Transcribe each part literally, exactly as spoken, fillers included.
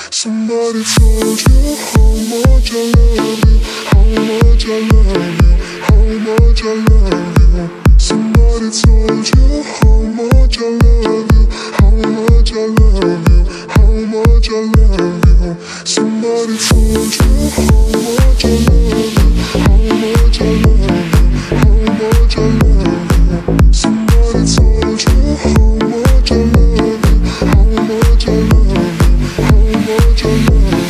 Somebody told you how much I love you, how much I love you, how much I love you. Somebody told you how much I love you, how much I love you, how much I love you. Somebody told you how much I love you, how much I love you, how much I love you. Somebody told you how much I love you, how much I love you, how much I love you.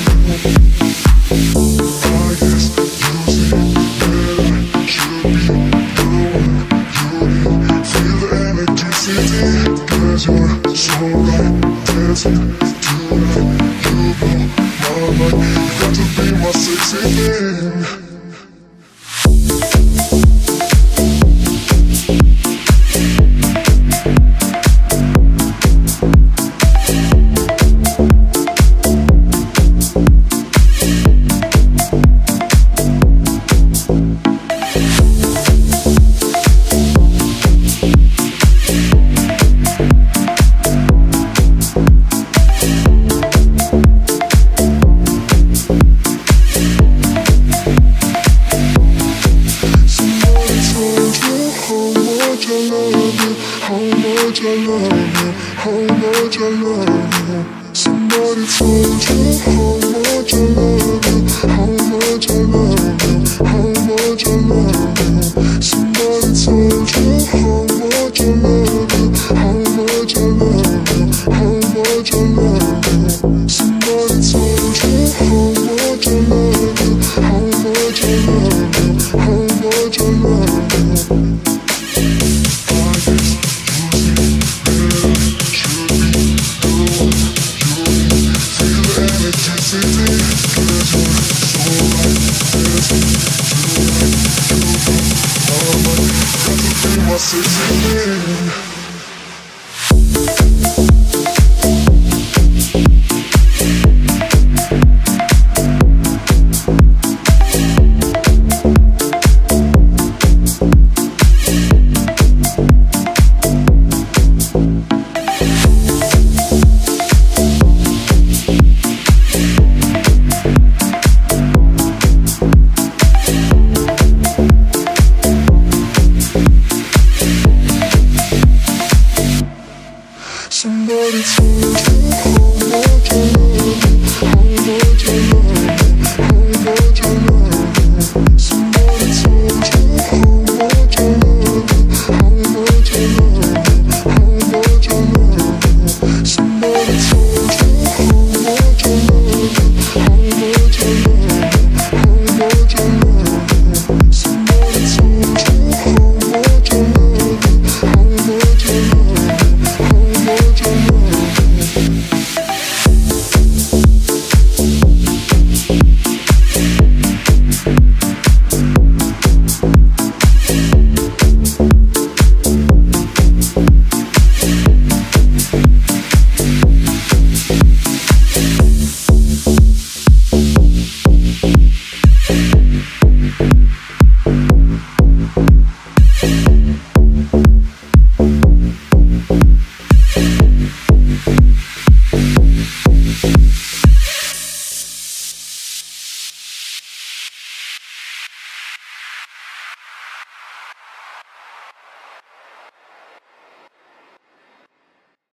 I guess you see that I should be the one you need. Feel the electricity, cause you're so right. Dancing tonight, you blow my mind. You got to be my sexy thing. Somebody told you how much I love you, how much I love you, how much I love you. Somebody told you how much I love you, how much I love you, how much I love you. Somebody told you how much I love you, how much I love you, how much I love you. Sexy thing.